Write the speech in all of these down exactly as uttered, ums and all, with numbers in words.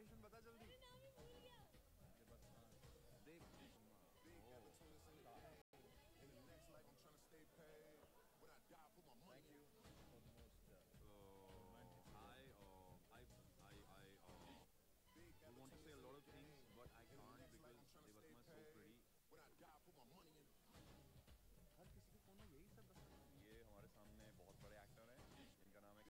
Location बता जल्दी। अरे नाम ही भूल गया। ये बस हाँ देख thank you for the most romantic I uh, I I I uh, would want to say a lot of things, but I can't because Devatma is so pretty. हर किसी के फोन में यही सब बता। ये हमारे सामने बहुत बड़े एक्टर हैं जिनका नाम है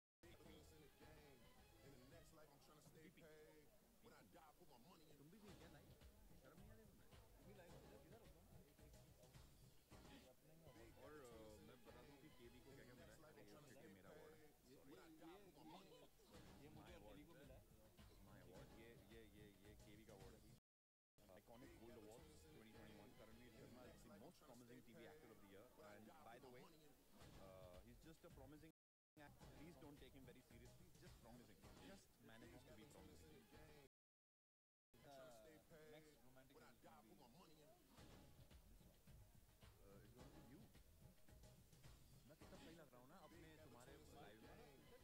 तुम भी क्या लाइव शर्म नहीं आ रही तुम्हें? तुम भी लाइव इधर होगा ना एक एक ये अपने में award और uh, मैं बता दूं कि केवी को क्या क्या मिला है। अरे ये उसके मेरा अवार्ड है। ये ये ये ये मुझे और को मिला है माय अवार्ड। ये ये ये ये केवी का अवार्ड है। Iconic Gold Awards twenty twenty-one. Karanveer Sharma is the most promising T V actor of the year. And by the way, uh, he's just a promising actor. Please don't take him very seriously. Just promising. Just manages to be promising. next romantic movie Uh, it's going to be you. मैं कितना सही लग रहा हूँ ना अपने तुम्हारे live में।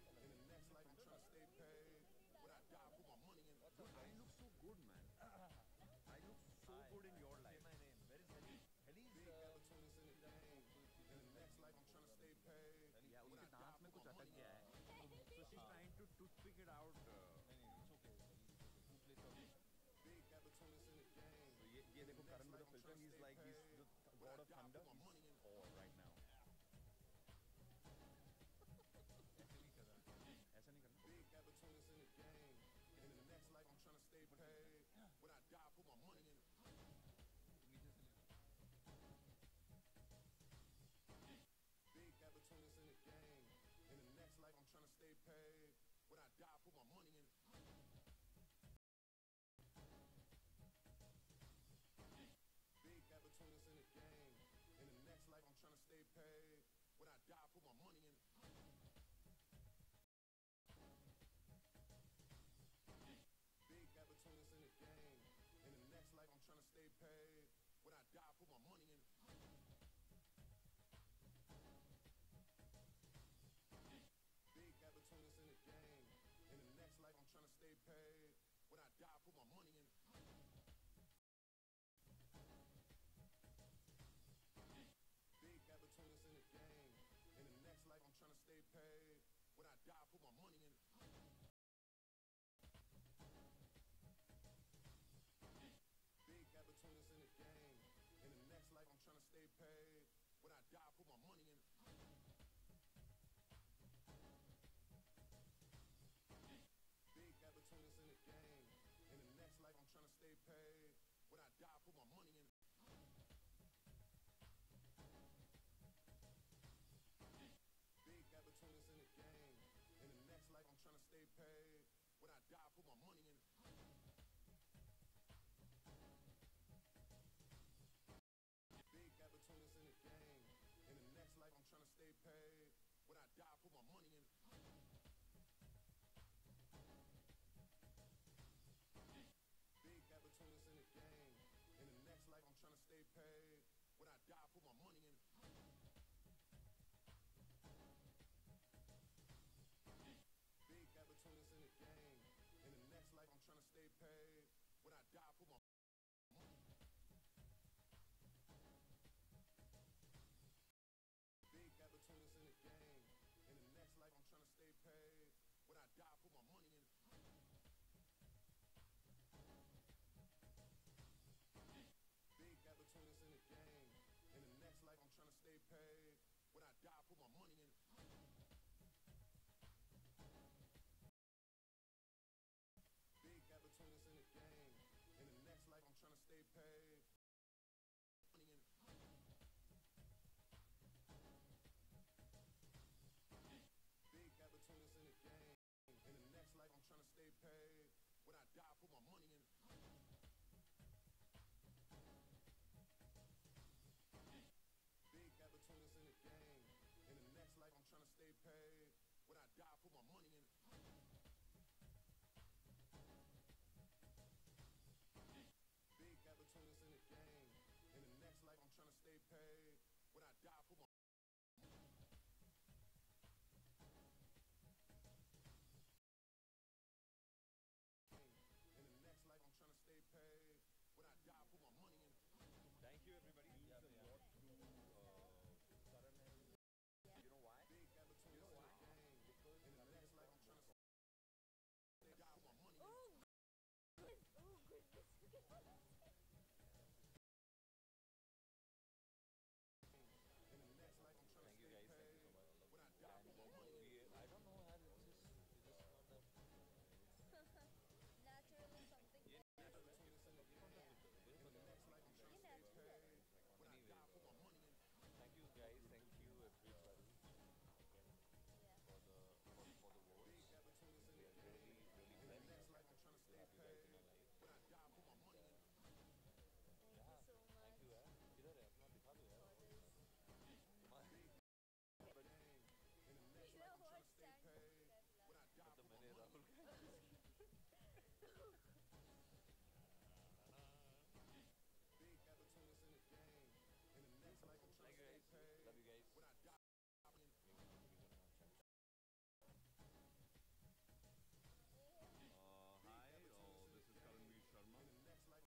I look so good, man. I look so Hi. good in your Say life. my name. Where is Heli? Heli is uh, Yeah, उसके दांत में कुछ अटक गया है। So she's trying to toothpick it out. Uh, नहीं नहीं it's okay. Two plates of so ये ये देखो Karan with a filter. He's like he's the god of thunder. He's Thor right now. ऐसे नहीं कर रहा। ऐसा नहीं करना. तुम नीचे से ले लो। Big opportunities in the game. In the next life, I'm trying to stay paid.